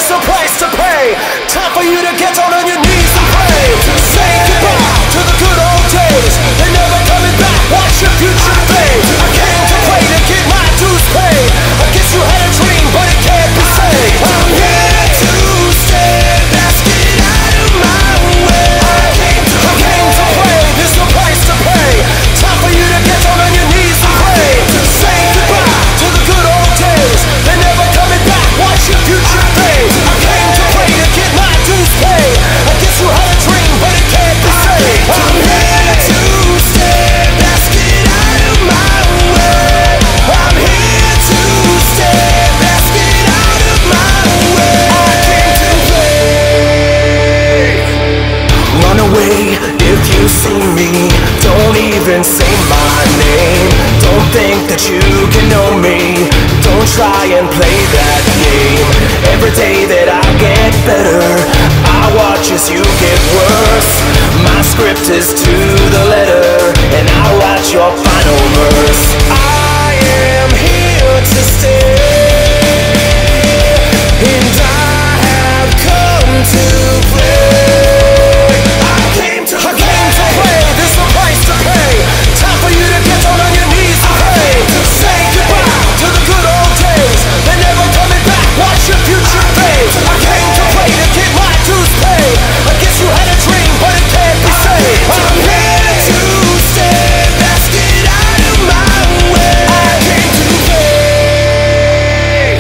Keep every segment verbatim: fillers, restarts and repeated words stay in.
there's a price to pay. Time for you to get down on your knees and pray. Say goodbye to the good old days. They're never coming back, watch your future fade. I came to pray to get my dues paid. I guess you had a dream, but it can't be saved. I'm here to stay, let's get out of my way. I came to, I came to pray, there's no price to pay. Time for you to get down on your knees and pray. Say goodbye to the good old days. They're never coming back, watch your future fade. I came to pray to get my dues paid. I guess you had a dream, but it can't be saved. I'm here to stay, let's get out of my way. I'm here to stay, let's get out of my way. I came to play. Run away if you see me. Don't even say my name. Don't think that you can know me. Don't try and play that game. Every day that I get better, I watch as you get worse. My script is to the letter, and I write your final verse. I am here to stay, and I have come to play. I came to, I came to play. There's no price to pay. Time for you to get down on your knees and pray. Say goodbye to the good old days. They're never coming back, watch your future fade. I came to play to get my dues paid. I guess you had a dream, but it can't be saved. I'm here to stay, let's get out of my way. I came to play.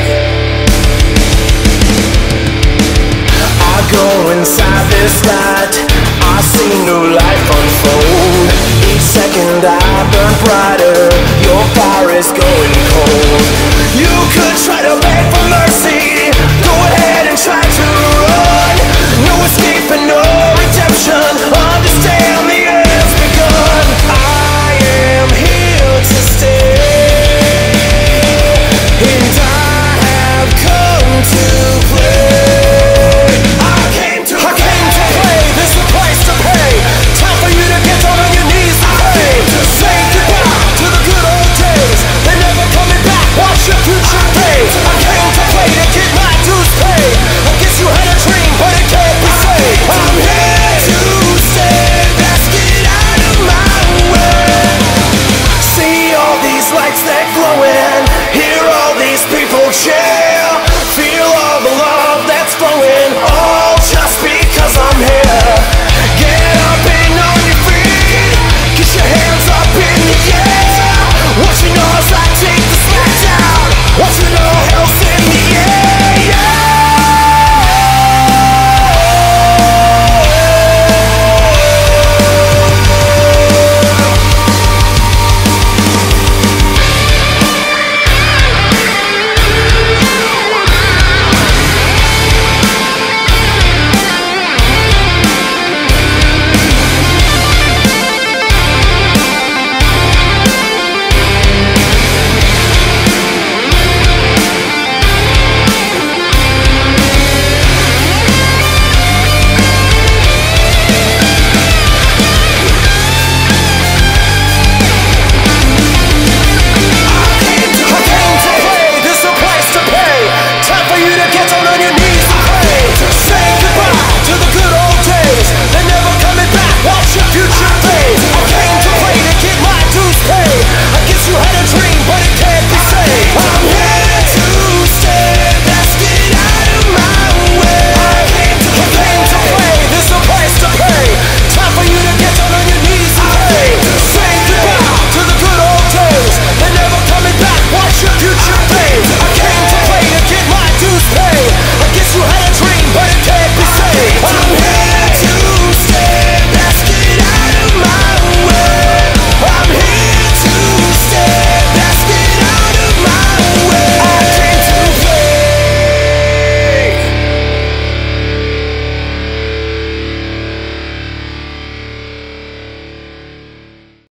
I go inside this light, I see new life unfold. Each second I burn brighter, your fire is going cold. You could try to